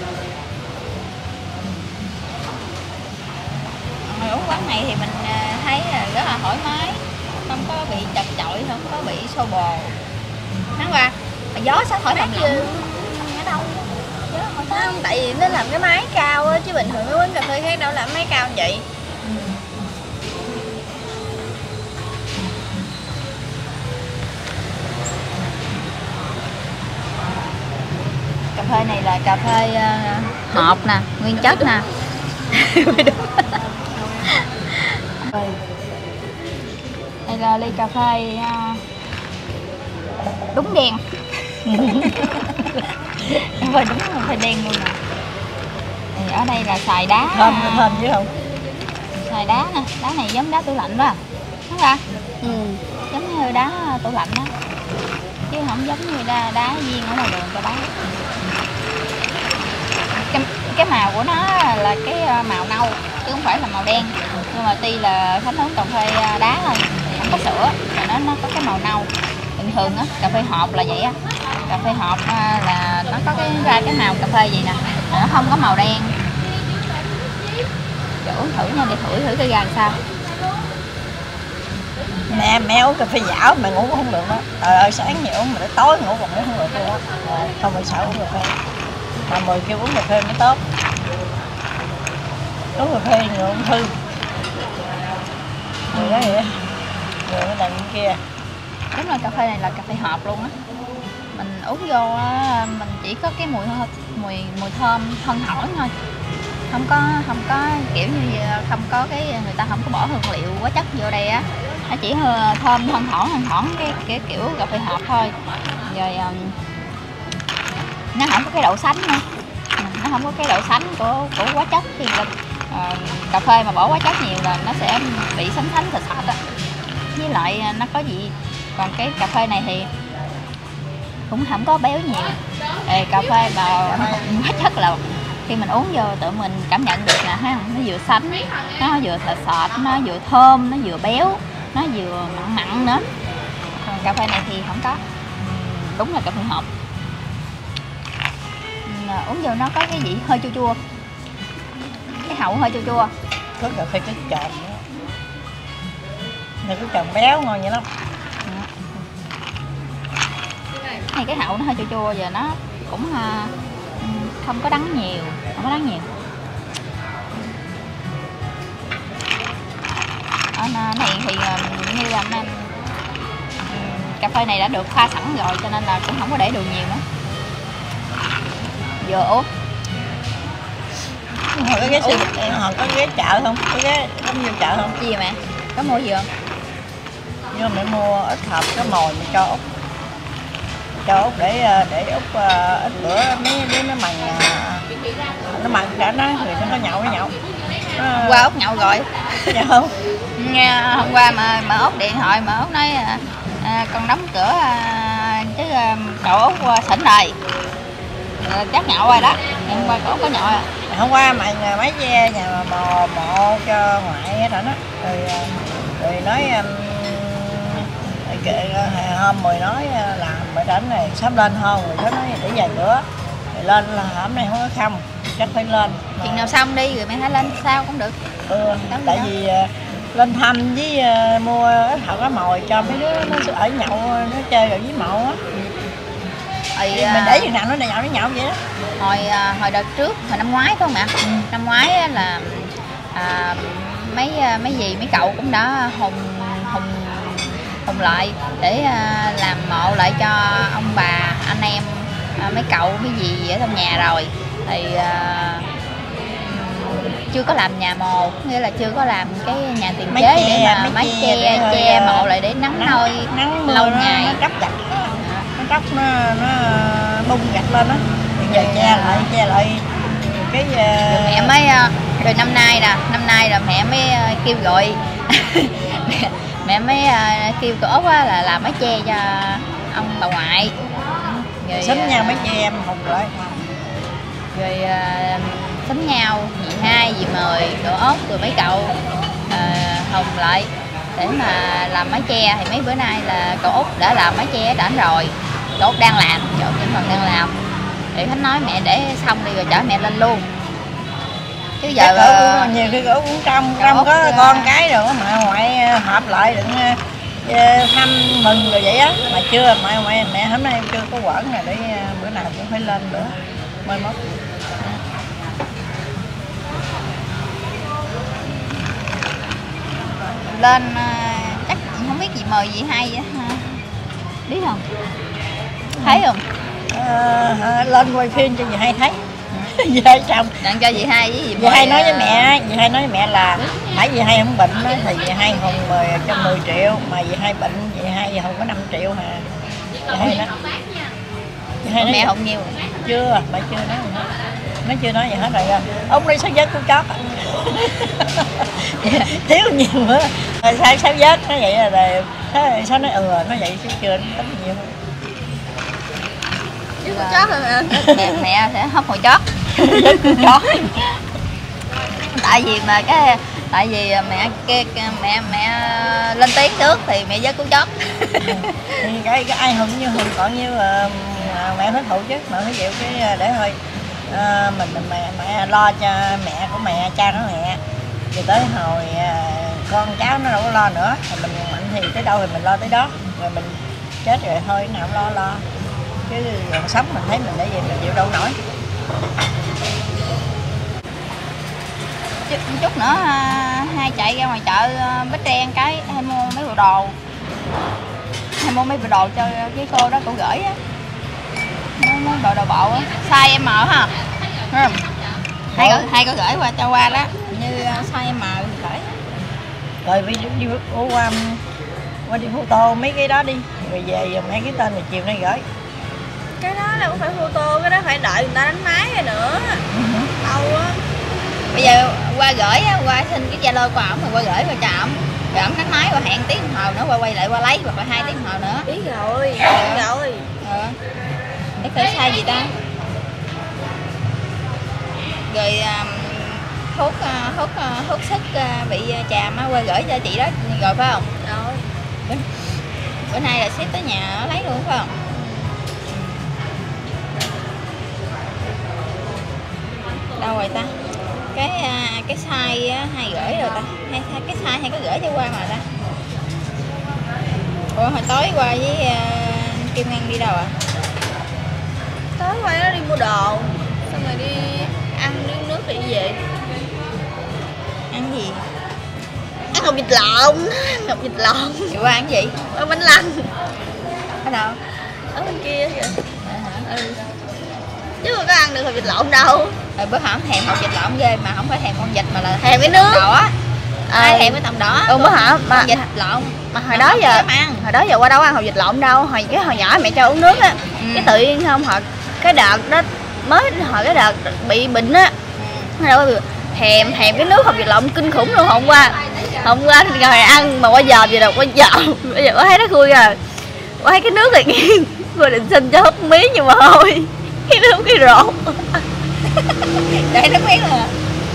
Ở quán này thì mình thấy rất là thoải mái, không có bị chật chội, không có bị xô bồ. Tháng qua mà gió sao khỏi thầm lặng ở đâu? Gió khỏi Không, tại vì nó làm cái máy cao á, chứ bình thường mấy quán cà phê khác đâu làm máy cao như vậy. Cà phê này là cà phê hộp nè, nguyên chất nè. Đây là ly cà phê đúng đen. Cà phê đúng cà phê đen luôn nè. Thì ở đây là xài đá. Thơm chứ không? xài đá nè, đá này giống đá tủ lạnh đó, đúng không? Giống như đá tủ lạnh đó, chứ không giống như đá viên ở ngoài đường cho bán. Cái màu của nó là cái màu nâu chứ không phải là màu đen, nhưng mà tuy là Khánh uống cà phê đá thôi, không có sữa, mà nó có cái màu nâu. Bình thường á, cà phê hộp là vậy á, cà phê hộp là nó có ra cái màu cà phê gì nè, nó không có màu đen. Để uống thử nha, để thử cái gà sao. Mẹ uống cà phê dảo mẹ ngủ cũng không được đó. Trời ơi, sáng nhiều uống mà đến tối ngủ còn cũng không được luôn á. Không phải sợ uống cà phê, mà mời kêu uống cà phê mới tốt. Uống cà phê người ung thư, người đó vậy, người nó làm cái kia. Đúng rồi, cà phê này là cà phê hộp luôn á. Mình uống vô á, mình chỉ có cái mùi thơm thân thổi thôi, không có kiểu như không có cái, người ta không có bỏ hương liệu quá chất vô đây á, nó chỉ thơm thân thổi cái kiểu cà phê hộp thôi. Rồi nó không có cái độ sánh nữa, nó không có cái độ sánh của quá chất. Thì cà phê mà bỏ quá chất nhiều là nó sẽ bị sánh thịt á, với lại nó có vị. Còn cái cà phê này thì cũng không có béo nhiều. Cà phê mà quá chất là khi mình uống vô tự mình cảm nhận được nè ha, nó vừa sánh, nó vừa sệt, nó vừa thơm, nó vừa béo, nó vừa mặn nữa. Còn cà phê này thì không có, đúng là cà phê hộp. Uống vô nó có cái vị hơi chua chua, cái hậu hơi chua chua. Có cà phê cái tròn nữa, này cái tròn béo ngon vậy lắm. Này cái hậu nó hơi chua chua, giờ nó cũng không có đắng nhiều, này thì như là cà phê này đã được pha sẵn rồi cho nên là cũng không có để đường nhiều nữa. Vừa uống. Họ có ghé chợ không? Có ghé vô chợ không? Gì mẹ? Có mua gì không? Nhưng mẹ mua ít hộp cá mồi mà cho Út. Cho Út để Út ít bữa mấy đứa nó mặn cả nó thì nó nhậu. Hôm qua Út nhậu rồi. Dạ không? Nghe hôm qua mà Út điện thoại mà Út nói con đóng cửa chứ cậu Út xỉn rồi. Chắc nhậu rồi đó. Hôm qua cậu Út có nhậu à. Hôm qua mà mấy che nhà mộ cho ngoại hết rồi đó. Rồi nói hôm mười nói làm bữa trển này sắp lên hơn, rồi nó nói để vài bữa rồi lên, là hôm nay không có không, chắc phải lên. Chừng nào xong đi rồi mẹ hãy lên sao cũng được. Tại vì lên thăm với mua ít hộp cá mồi cho mấy đứa nó ở nhậu, nó chơi rồi với mộ á. Mình để chừng nào nó nhậu vậy đó. Hồi đợt trước, hồi năm ngoái phải không ạ? Năm ngoái là mấy dì mấy cậu cũng đã hùng lại để làm mộ lại cho ông bà, anh em, mấy cậu mấy dì ở trong nhà rồi. Thì chưa có làm nhà mồ, nghĩa là chưa có làm cái nhà tiền chế để mà mái che mộ lại để nắng nôi lâu ngày. Nó tróc gạch, nó tróc nó bung gạch lên đó. Bây giờ che lại cái mẹ mới rồi năm nay là mẹ mới kêu gọi mẹ mới kêu cô Út là làm mái che cho ông bà ngoại. Rồi sắm nhau mái che em hùng lại. Rồi sắm nhau dì Hai, dì Mười, cô Út rồi mấy cậu hùng lại để mà làm mái che. Thì mấy bữa nay là cậu Út đã làm mái che ở trển rồi, cậu Út đang làm, chỗ vẫn còn đang làm. Thì Khánh nói mẹ để xong đi rồi chở mẹ lên luôn. Chứ giờ nhiều khi cậu cũng trong có con cái rồi mà ngoại họp lại đừng thăm mừng rồi vậy á, mà chưa mẹ hôm nay em chưa có quẩn rồi, để bữa nào cũng phải lên nữa mai mốt. Lên chắc không biết gì mời gì hay vậy ha, biết không, thấy không? Lên quay phim cho dì Hai thấy. Dì Hai xong đặng cho dì Hai với dì Hai nói với mẹ là nãy dì Hai không bệnh đó, thì dì Hai Hùng mời cho 10 triệu, mà dì Hai bệnh dì Hai Hùng có 5 triệu hả? Dì Hai nói mẹ Hùng nhiều chưa, bà chưa nói gì hết. Nó chưa nói gì hết rồi. Ông đi sao với cô chót. thiếu nhiều nữa. Rồi sáng sáng vớt nó vậy rồi sao nó nó vậy chứ chưa tính nhiều hơn. Chứ có chót rồi Mẹ sẽ hấp hồi chót. Chót. Tại vì mẹ lên tiếng trước thì mẹ vớt cú chót. Thì cái ai hùng như hùng còn như mẹ phải phụ chứ, mẹ phải chịu cái để thôi mẹ lo cho mẹ của mẹ, cha của mẹ, rồi tới hồi con cháu nó đâu có lo nữa, rồi mình mạnh thì tới đâu thì mình lo tới đó, rồi mình chết rồi thôi nào lo chứ còn sống mình thấy mình để gì mình chịu đâu nổi. Chút nữa hai chạy ra ngoài chợ Bến Tre cái hay mua mấy bộ đồ, cho với cô đó, cô gửi á, mấy bộ đồ bộ á, size M ha, hai cô gửi qua đó, như size M gửi. Rồi đi qua đi photo mấy cái đó đi, rồi về dùm mấy cái tên rồi chiều nay gửi. Cái đó là không phải photo, cái đó phải đợi người ta đánh máy rồi nữa. Lâu á. Bây giờ qua gửi á, qua xin cái Zalo của ổng rồi qua gửi qua cho ổng, rồi ổng đánh máy qua hẹn tiếng đồng hồ nữa, quay lại qua lấy, hoặc là 2 tiếng đồng hồ nữa. Biết rồi. Cái phải sai gì ta? Rồi hút sức bị chàm á, qua gửi cho chị đó rồi phải không? Rồi. Bữa nay là ship tới nhà lấy luôn phải không? Đâu rồi ta? Cái size hay gửi rồi ta, hay cái size hay có gửi cho qua mà ta. Ủa hồi tối qua với Kim Ngân đi đâu ạ? Tối qua nó đi mua đồ, xong rồi đi ăn đi uống nước rồi đi về. Ăn gì? Ăn hột vịt lộn. Chị qua ăn gì? Ăn bánh lăng. Ở đâu? Ở bên kia vậy. Chứ mà có ăn được hột vịt lộn đâu. Rồi bữa hổm thèm hột vịt lộn ghê, mà không phải thèm con vịt mà là thèm cái nước đỏ. Ai thèm cái tầm đỏ. Bữa hả mà vịt lộn mà hồi đó giờ qua đâu ăn hột vịt lộn đâu, hồi nhỏ mẹ cho uống nước á. Cái tự nhiên không cái đợt đó cái đợt bị bệnh á, thèm cái nước hột vịt lộn kinh khủng luôn. Hôm qua thì ngồi ăn mà qua giờ gì đâu, bây giờ có thấy nó khui rồi, có thấy cái nước này nghiêng rồi định xin cho húp mí nhưng mà thôi cái nước cái rột. Để nó biết là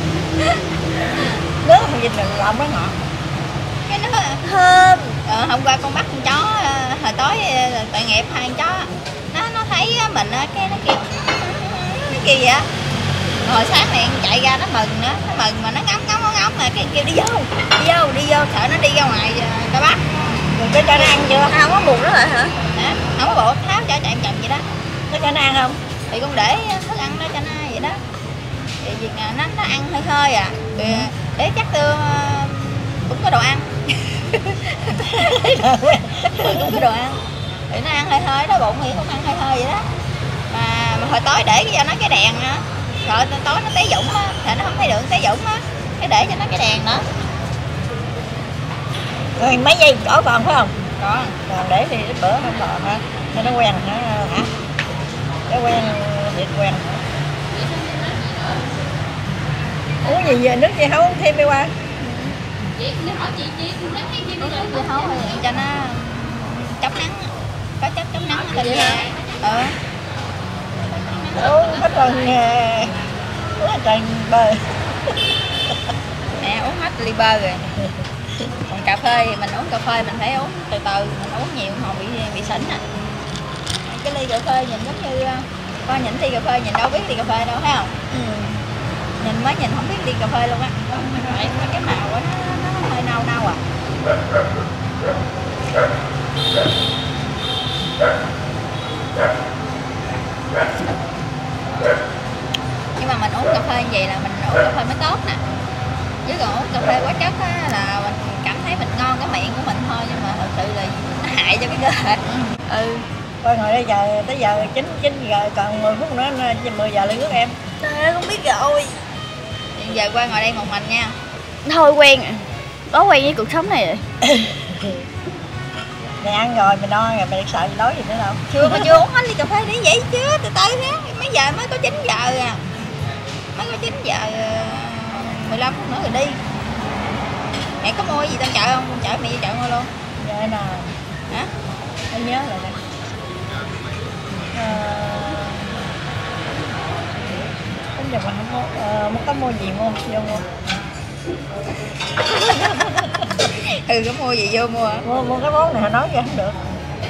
nước hột vịt lộn nó ngọt, cái nước Thơm. Hôm qua con bắt con chó hồi tối tội nghiệp hai con chó, nó thấy mình cái nó kêu vậy á. Hồi sáng này chạy ra nó mừng nữa, nó mừng mà nó ngóng mà cái kêu đi vô sợ nó đi ra ngoài ta bắt. rồi cái cho nó ăn chưa? Không có buồn nó lại hả? Không có bộ tháo cho chạy chậm vậy đó. Nó cho nó ăn không? Thì con để thức ăn đó cho nó vậy đó, thì việc nó ăn hơi à, để chắc cũng có đồ ăn. Cũng có đồ ăn thì nó ăn hơi đó, bụng thì cũng ăn hơi vậy đó. Mà hồi tối để cho nó cái đèn nữa, sợ tối nó té dũng á, thì nó không thấy được té dũng á, cái để cho nó cái đèn nữa. Rồi mấy giây chỗ còn phải không? Còn để thì ít bữa không còn hả? Cho nó quen hả? Nó quen thịt quen. Uống gì về nước gì không uống thêm đi qua. dưa hấu thì cho nó chống nắng, có chất chống nắng lên da. Uống hết tròn bơ. Mẹ uống hết ly bơ rồi. Còn cà phê thì mình uống cà phê mình phải uống từ từ, mình uống nhiều không bị sỉnh à. Cái ly cà phê nhìn giống như coi nhìn ly cà phê nhìn đâu biết ly cà phê đâu thấy không? Nhìn mới nhìn không biết ly cà phê luôn á. Cái màu của nó hơi nâu nâu à. Nhưng mà mình uống cà phê như vậy là mình uống cà phê mới tốt nè. Chứ còn uống cà phê quá chất á là mình cảm thấy mình ngon cái miệng của mình thôi, nhưng mà thật sự là nó hại cho cái cơ thể. Coi ngồi đây giờ tới giờ 9 giờ còn 10 phút nữa 10 giờ lên nước em. Trời ơi, không biết rồi. Giờ qua ngồi đây một mình nha. Thôi quen à. Có quen với cuộc sống này rồi. Mày ăn rồi, mày no rồi, mày sợ gì đói gì nữa đâu. Chưa uống hết ly cà phê đi vậy chứ, từ từ ha. Mấy giờ mới có 9 giờ à. Mới có 9 giờ 15 phút nữa rồi đi. Mẹ có mua gì tao chợ không? Con chở mẹ đi chợ mua luôn. Vậy nè. Hả? Anh nhớ lại đây. Bây giờ mà không mua, có mua gì mua, vô mua. Ừ, có mua gì vô mua. Mua cái món này hồi nói ra không được.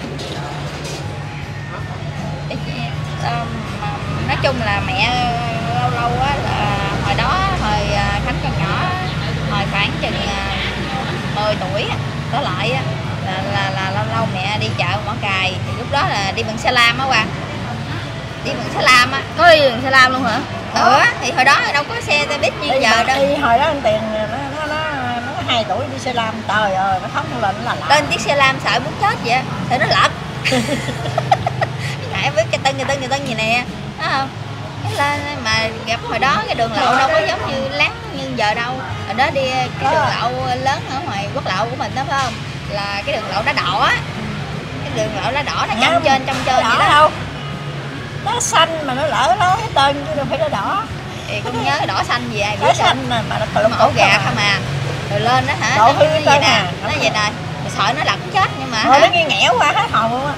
Nói chung là mẹ lâu lâu á, là hồi đó hồi Khánh còn nhỏ, hồi khoảng chừng 10 tuổi đó lại á, là lâu lâu mẹ đi chợ Mỏ Cày, thì lúc đó là đi bằng xe lam á Quang, đi bằng xe lam á. Có đi bằng xe lam luôn hả? Thì hồi đó đâu có xe xe buýt như giờ đâu. Đi hồi đó anh Tiền nó 2 tuổi đi xe lam, trời ơi nó phóng lên là lên chiếc xe lam sợ muốn chết vậy, sợ nó lật. Ngại với cái tân gì nè, thấy không? Cái lên mà gặp hồi đó cái đường lộ đâu có giống như láng như giờ đâu. Hồi đó đi cái đường lộ lớn ở ngoài quốc lộ của mình đó phải không? Là cái đường lộ đá đỏ á. Cái đường lộ đá đỏ nó trong trên vậy đó. Đâu. Nó xanh mà nó lỡ nó hết trơn chứ đâu phải nó đỏ. Thì cũng nhớ đỏ xanh gì ai biết. Đỏ xanh mà nó cụm ổ gà không à. Rồi lên đó hả? Độ hư nó vậy nè. Nó vậy nè. Sợ nó lật chết nhưng mà nó nghe nghẽo quá hết hồn luôn á.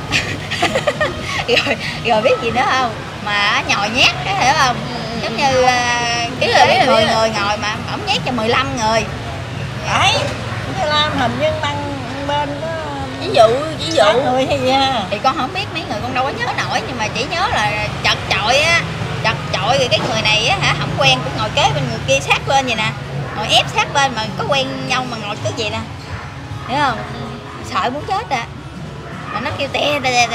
rồi biết gì nữa không? Mà nhồi nhét cái hiểu không? Giống như cái 10 người ngồi mà ổng nhét cho 15 người. Đấy. Cái lam hình như băng bên đó. Ví dụ người hay gì ha. Thì con không biết, mấy người con đâu có nhớ nổi, nhưng mà chỉ nhớ là chật chội á, chật chội rồi cái người này á hả không quen cũng ngồi kế bên người kia sát bên vậy nè, ngồi ép sát bên mà có quen nhau mà ngồi cứ vậy nè, hiểu không? Sợ muốn chết à. Mà nó kêu te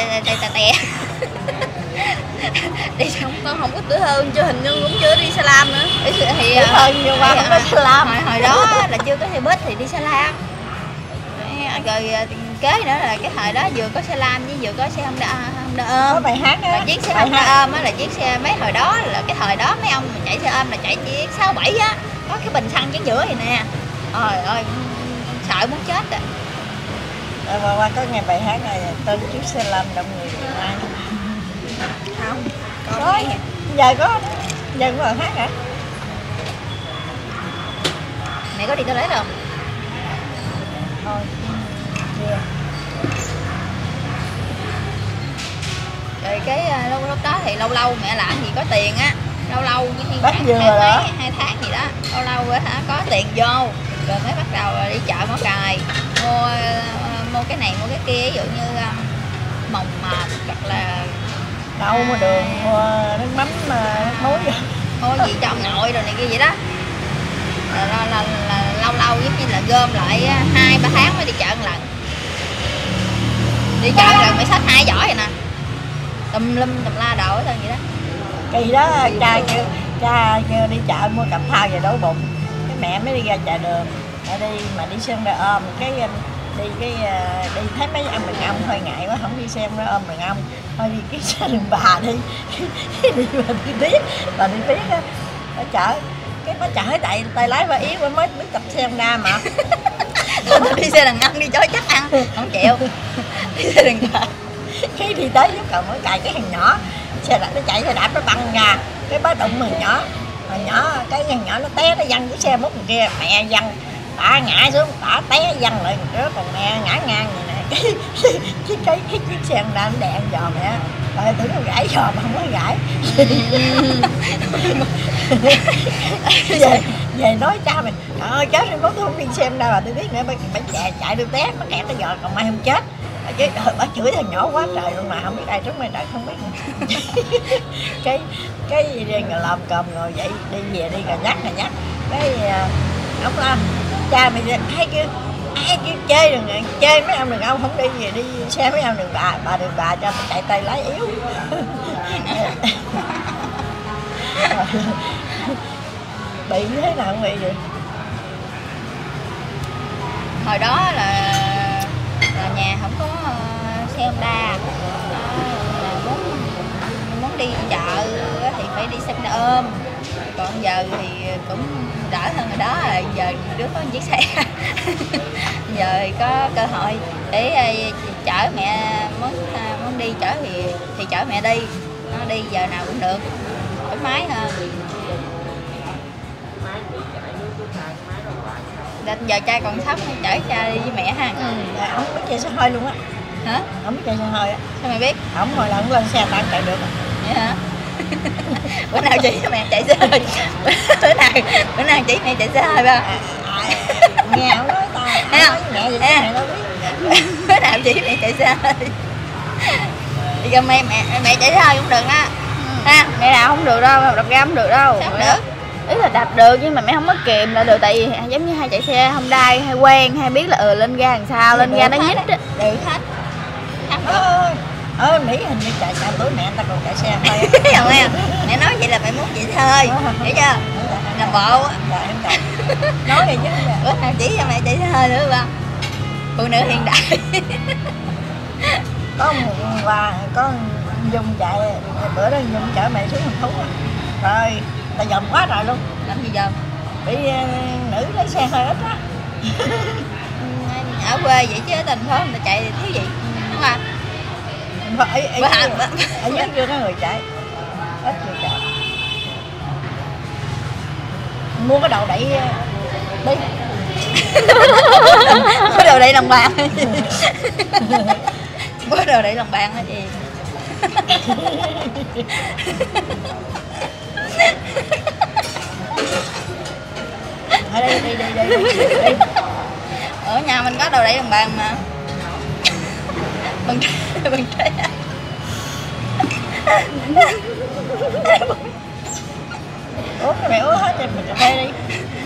đi xong con không có tuổi hơn chứ, hình như cũng chưa đi xe lam nữa. Thì hơn nhiều qua không có xe lam. Hồi đó là chưa có xe buýt thì đi xe lam. Rồi kế nữa là cái thời đó vừa có xe lam với vừa có xe Honda ôm. Có bài hát á. Chiếc xe Honda ôm á là chiếc xe mấy hồi đó, là cái thời đó mấy ông mà chạy xe ôm là chạy chiếc 67 á, có cái bình xăng chắn giữa vậy nè. Trời ơi sợ muốn chết à. Rồi qua có nghe bài hát này tên chiếc xe lam đông người Việt Nam. Không Có. Giờ có bài hát hả? Mẹ có đi toilet không? Thôi. Yeah. Rồi cái lúc đó thì lâu lâu mẹ làm gì có tiền á, lâu như Bắt dừa đó 2 tháng gì đó, lâu hả có tiền vô rồi mới bắt đầu đi chợ Mỏ Cày mua cái này mua cái kia, ví dụ như mồng mệt hoặc là đâu mà đường mua nước mắm nước muối mua gì cho ông nội rồi này kia vậy đó. Là lâu giống như là gom lại 2-3 tháng mới đi chợ một lần. Đi chợ một lần phải xách 2 giỏ vậy nè, tùm lum tùm la đồ hết trơn vậy đó. Kỳ đó cha kêu đi chợ mua cặp thau về đổ bụng, cái mẹ mới đi ra chợ đường, mẹ đi mà đi xe ra ôm cái đi thấy mấy ông đàn ông hơi ngại quá, không đi xe ra ôm đàn ông, thôi đi cái xe đường bà đi. Đi bà đi tiếc á ở chợ, cái bà chở tại tay lái bà yếu mới biết tập xe ra mà. Tôi đi xe đàn ông đi cho chắc ăn không chịu. Đi xe đàn bà cái đi tới giúp cầu mới cài cái thằng nhỏ xe đạp nó chạy xe đạp nó băng ra, cái bá đụng thằng nhỏ cái thằng nhỏ nó té, nó văng cái xe múc kia, mẹ văng bả ngã xuống, bả té văng lại một còn mẹ ngã ngang vậy nè. Cái chiếc xe nó đèn dò mẹ, rồi tưởng nó gãy dò mà không có gãy. về nói cha mình trời ơi chết rồi, tôi không đi xem đâu, là tôi biết nữa bà chạy được té nó kẹt cái giò còn may không chết. Chứ bà chửi thằng nhỏ quá trời luôn mà không biết ai trúng ai trời không biết. cái người làm cơm ngồi vậy đi về đi rồi nhắc cái ông làm cha mày ai kêu chơi rồi chơi mấy ông đàn ông không đi về đi xe mấy ông đường bà cho chạy tay lái yếu. Bị thế nào không bị vậy? hồi đó là nhà không có xe Honda, muốn đi chợ thì phải đi xe Honda ôm, còn giờ thì cũng đỡ hơn hồi đó, là giờ đứa có một chiếc xe. Giờ thì có cơ hội để chở mẹ, muốn đi chở thì chở mẹ đi, nó đi giờ nào cũng được, thoải mái hơn. Giờ trai còn sống chở cha đi với mẹ ha. Ổng biết chạy xe hơi luôn á. Hả? Ổng biết chạy xe hơi á. Sao mày biết? Ổng hồi lần lên xe tao chạy được. Vậy hả? Bữa nào chỉ cho mẹ chạy xe hơi. Bữa nào chỉ mẹ chạy xe hơi ba. Nghe ổng nói tao. Thấy không? Mẹ gì Thấy mẹ đâu biết. Bữa nào chỉ mẹ chạy xe hơi. Đi cho mẹ chạy xe hơi cũng được á. Ha, Mẹ đạp không được đâu, đạp ga không được đâu. sao không được? Ý là đạp được nhưng mà mẹ không có kìm lại được, tại vì giống như hay chạy xe Hyundai hay quen hay biết là lên ga làm sao, lên ga nó nhích á. Được hết. Không được. Mỹ hình như chạy sao tối mẹ người ta còn chạy xe thôi. Không nghe. Mẹ nói vậy là mẹ muốn chạy xe hơi. Hiểu chưa? Làm bộ á. Nói vậy chứ. Bữa nào chỉ cho mẹ chạy xe hơi nữa ba. Phụ nữ hiện đại. Có có Dung chạy bữa đó Dung chở mẹ xuống thành thú á. Rồi ta dòm quá trời luôn. Làm gì giờ? Bị nữ lấy xe hơi ít á. Ở quê vậy chứ ở thành phố người ta chạy thì thiếu gì, đúng không? Ở dưới chưa có người chạy, ít người chạy. Mua cái đầu đẩy đi. Có đồ đậy lòng bàn. Có đồ đậy lòng bàn hả chị? Ở đây đi. Ở nhà mình có đồ đậy lòng bàn mà. Bằng tre. Uống cái mẹ uống hết cho mình cà phê đi.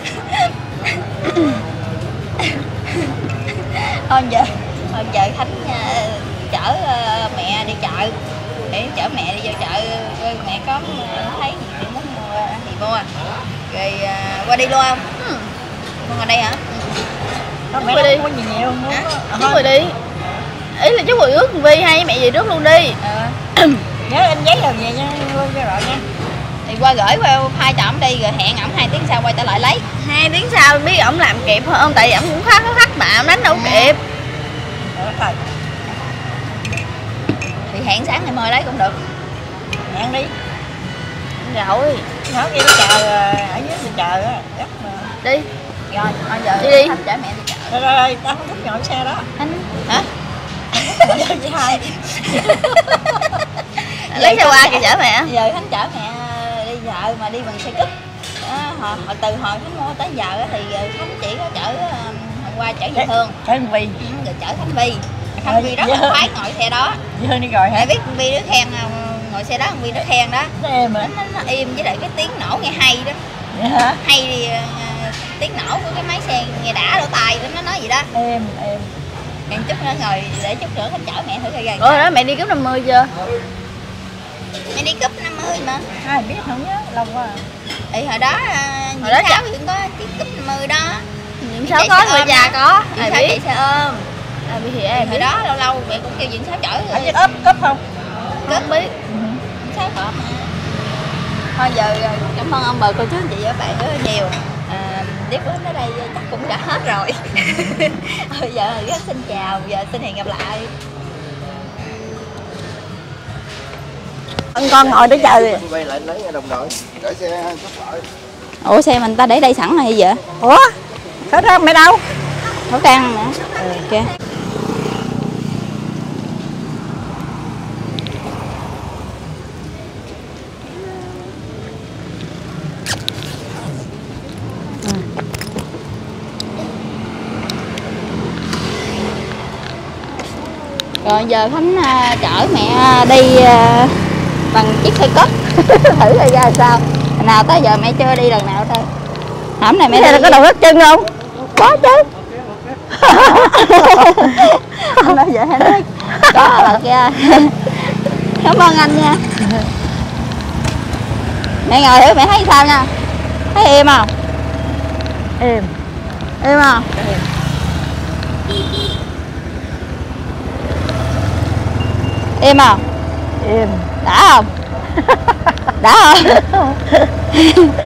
Thôi giờ Khánh chở mẹ đi chợ, để chở mẹ đi vô chợ, mẹ có thấy gì muốn mua thì mua, rồi qua đi luôn không? Mua ở đây hả? Không, mẹ đi. Không có gì nhiều. Chú rồi đi. Ý là chú rồi ước Vi hay với mẹ gì trước luôn đi. Nhớ in giấy rồi về nha, luôn cho rồi nha. Thì qua gửi qua hai cho ổng đi, rồi hẹn ổng 2 tiếng sau quay trở lại lấy. 2 tiếng sau biết ổng làm kịp không? Tại vì ổng cũng khá mà ổng đánh đâu kịp. Rồi. Thì hẹn sáng ngày mai lấy cũng được. Hẹn đi. Rồi. Nói kia nó chờ ở dưới thì chờ á, chắc mà. Đi. Rồi, thôi giờ đi. Khánh chở mẹ đi chợ. Rồi, tao không thích ngồi xe đó. Khánh hả? Với hai. Lấy xe qua kìa chở mẹ. Giờ Khánh chở mẹ đi chợ mà đi bằng xe cúp. Họ từ hồi Khánh mua tới giờ thì Khánh chỉ có chở hôm qua chở Việt Hương. Chở Vi. Rồi chở Khánh Vi. Khánh Vi rất là khoái ngồi xe đó. Việt Hương đi rồi hả? Mẹ biết Vi nó khen không? Ngồi xe đó Vi nó khen đó. Nó êm hả? Nó im, với lại cái tiếng nổ nghe hay đó. Vậy hả? Hay thì tiếng nổ của cái máy xe nghe đã lỗ tai đó, nó nói vậy đó. Êm. Hẹn chút nữa ngồi để chút nữa Khánh chở mẹ thử coi gần. Ủa đó mẹ đi cúp 50 chưa? Mẹ đi cúp 50 mà. Ai biết không nhớ, lâu quá. Thì hồi đó cháu cũng có chiếc cúp 50 đó. Diễn Sáu có, người già có. Ai Ai biết? chạy xe ôm. Ai biết thì Thì em hồi biết. đó lâu lâu mẹ cũng kêu Diễn Sáu chở Ở rồi. chiếc ốp cấp không? Không biết. Diễn Sáu có mà. Thôi giờ cảm ơn ông bà cô chú anh chị và các bạn rất là nhiều. Clip của tới đây chắc cũng đã hết rồi. Bây giờ rất xin chào, giờ xin hẹn gặp lại. Con ngồi để chờ đi. Quay lại lấy đồng đội, để xe chút lại. Ủa xe mình ta để đây sẵn rồi vậy? Ủa? Hết ra mẹ đâu? Khẩu trang nè. Kìa. Rồi giờ Khánh chở mẹ đi bằng chiếc xe cất. Thử coi ra sao. Lần nào tới giờ mẹ chưa đi lần nào thôi. Hổm này mẹ Mẹ có đầu hết chân không? có chứ. Anh nói vậy anh nói có là kia. Cảm ơn anh nha. Mẹ ngồi thử mẹ thấy sao nha. Thấy êm không? Êm. Êm không? Êm không? Êm. Đã không? Đã không?